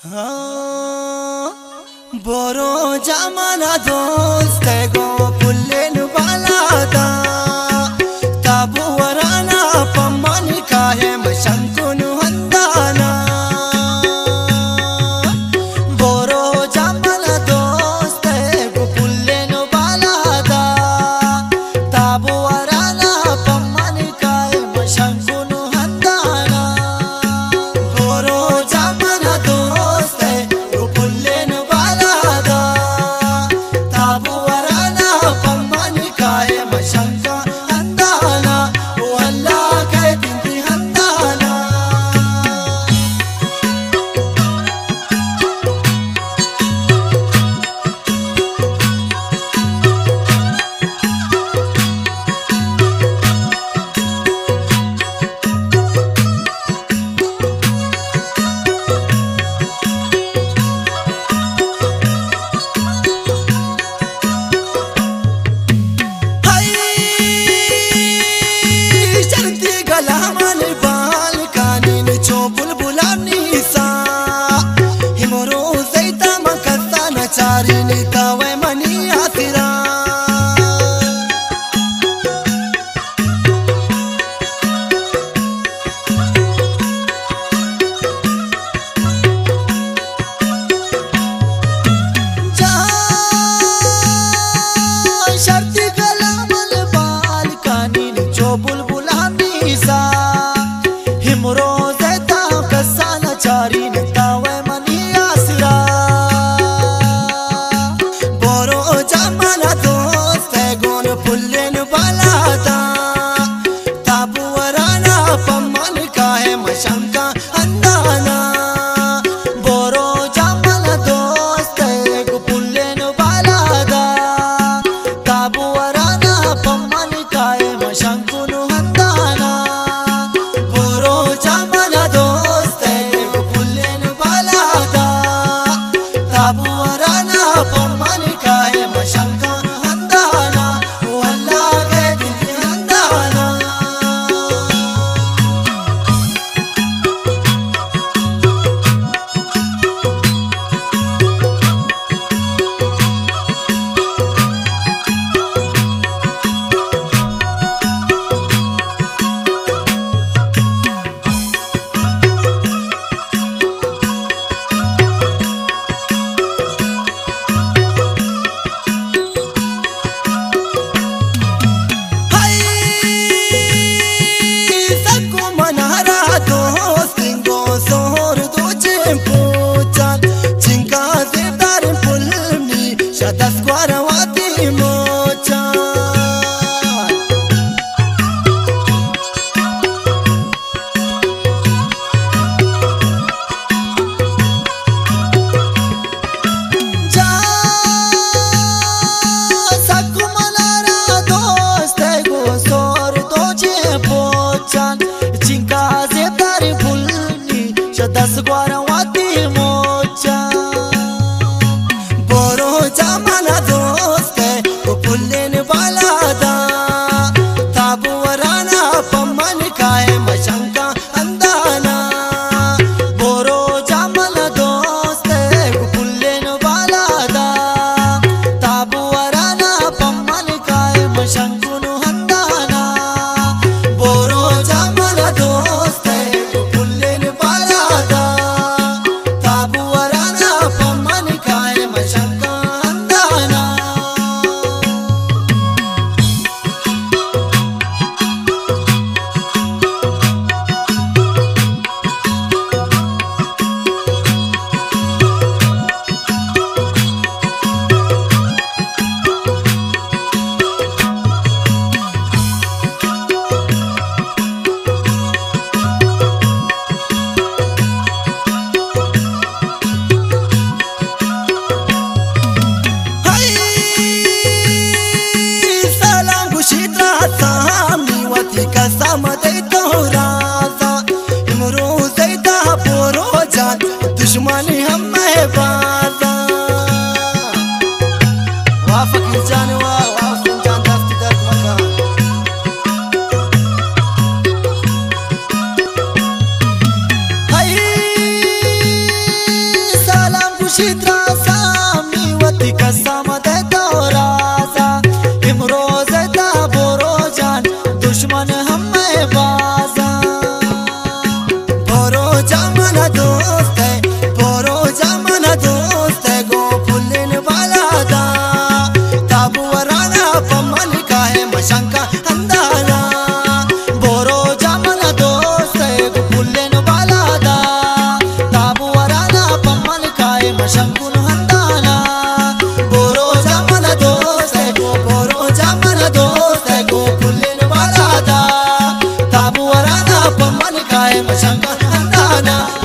बोरो जमाना दोस्त गो पुल्लेन बालादा ताबू वराना पम्मन कायम शंकुन हंदाना बोरो जमाना दोस्त गो पुल्लेन बालादा ताबू वराना पम्मन कायम शंकुन हंदाना बोरो जमाना दोस्त गो पुल्लेन बालादा ताबू वराना पम्मन कायम शंका हंदाना वल्ला काय तिंती हंदाना चारिनी तवे मनी आतिरा शर्ती कलामल बाल कानीन जो बुलबुलानी सा हिमरो जैता कसाना चारिनी तवे मनी आसिरा पुल्लेन बालादा ताबू वराना पम्मन कायम शंका हंदाना बोरो जमाना दोस्त गो पुल्लेन बालादा ताबू वराना पम्मन कायम शंकुन हंदाना बोरो जमाना दोस्त गो पुल्लेन बालादा ताबू वराना पम्मन कायम शंका दस ग्वारा वाती मोचा बोरो जमाना दोस्त गो पुल्लेन बालादा ताबू वराना पम्मन कायम शंका हंदाना बोरो जमाना दोस्त गो पुल्लेन बालादा ताबू वराना पम्मन कायम शंकुन हंदाना बोरो जमाना दोस्त गो पुल्लेन बालादा și trasa miwati kasama de taurasa imroze da borojan dushman hamme baza borojan mana doste borojan mana doste go pullin balada tabu warana paman ka hai mashanka andana borojan mana doste go pullin balada tabu warana paman ka hai mashankun andana borojan mana doste borojan mana doste go pullin balada tabu warana paman ka hai mashanka andana